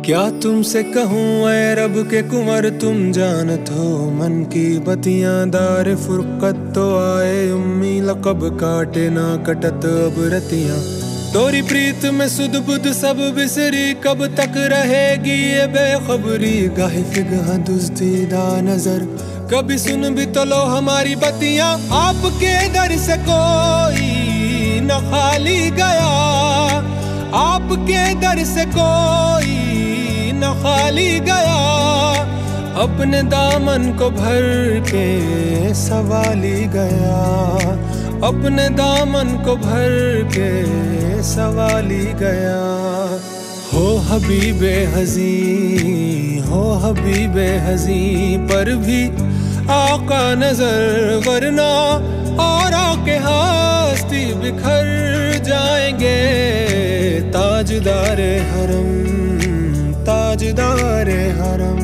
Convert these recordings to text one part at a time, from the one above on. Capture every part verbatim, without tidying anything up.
क्या तुमसे कहूँ ऐ रब के कुंवर, तुम जानत हो मन की बतियां। दार फुरकत तो आए उम्मी, लकब काटे ना कटत अब रतियां। तोरी प्रीत में सुध बुध सब बिसरी, कब तक रहेगी ये बेखबरी। गाहे फिगह दुज़दीदा नजर, कभी सुन भी तो लो हमारी बतियां। आपके दर से कोई न खाली गया, आपके दर से कोई न खाली गया। अपने दामन को भर के सवाली गया, अपने दामन को भर के सवाली गया। हो हबीबे हज़ी, हो हबीबे हज़ी, पर भी आका नजर वरना और आके हस्ती बिखर जाएंगे। ताजदारे हरम, ताजदारे हरम।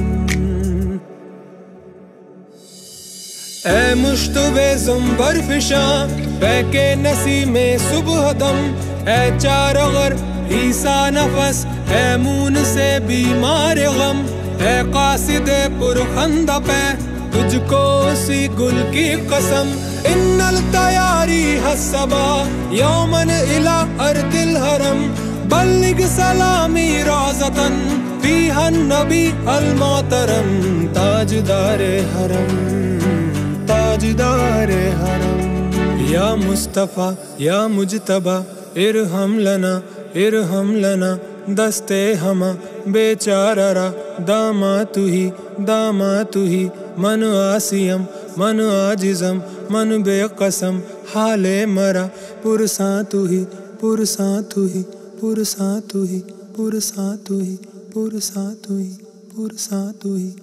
ऐ मुश्तबे ज़ुंबर फिशां, बहके नसी में सुबह दम। ऐ चार गर ईसा नफस, ऐ मून से बीमार गम। ऐ कासिदे पुरखंदा पे, तुझको सी गुल की कसम। इन्नल तयारी हस्सबा यौमन इला अर्दिल हरम। बल्लिग सलामी राज़तन फीहन नबी अल मोहतरम। ताजदारे हरम, ताजदारे हरम। या मुस्तफ़ा या मुजतबा, इरहम लना इरहम लना। दस्ते हमा बेचारा, दामा तू ही दामा तू ही। मन आसियम मन आजिज़म, मन बेकसम हाले मरा। पुरसा तू ही पुरसा तू ही पुरसा तू ही पुरसा तू ही पुरसा तू ही पुरसा तू ही।